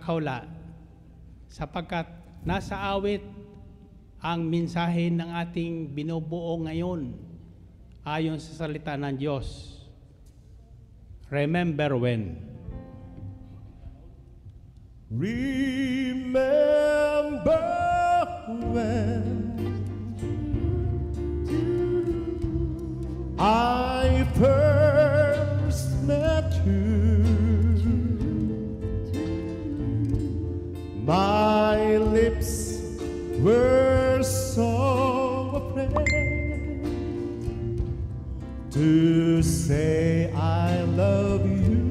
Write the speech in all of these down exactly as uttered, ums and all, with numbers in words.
kaula, sapagkat nasa awit ang mensahe ng ating binubuo ngayon ayon sa salita ng Diyos. Remember when. Remember when I first met you, my lips were so afraid to say I love you.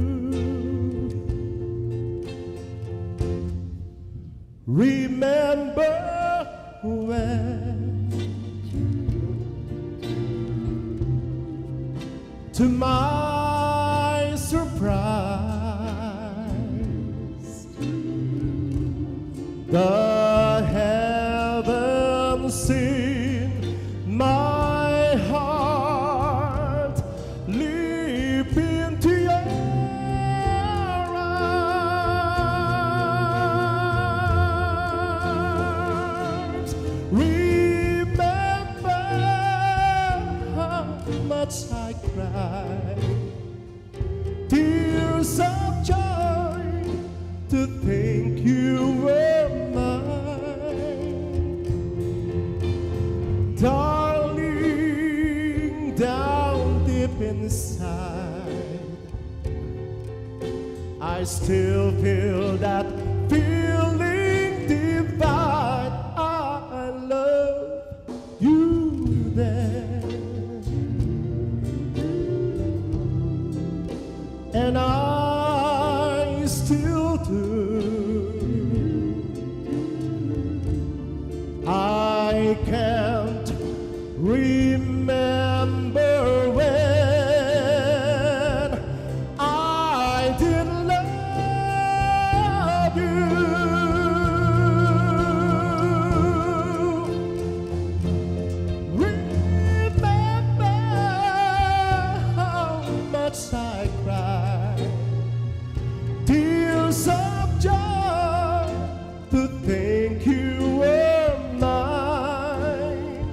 Remember when, to my surprise, the heavens sing my heart leap into your arms. Remember how much I cried, tears of joy to think you were mine. Darling, down deep inside, I still feel that feeling divine. I love you then, and I still do. I can't remember when I didn't love you. Remember how much I cried, tears of joy to think you were mine.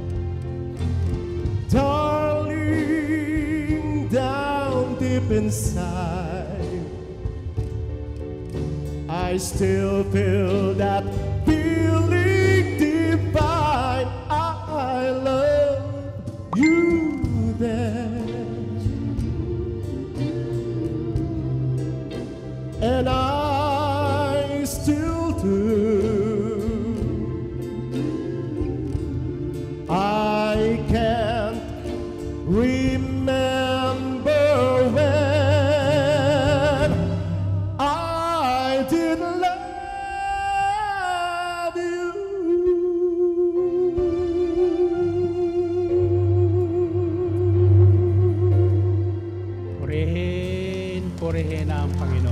Darling, down deep inside, I still feel that feeling divine. I love you then, and I still do. I can't remember when I didn't love you. Purihin, purihin ang Panginoon.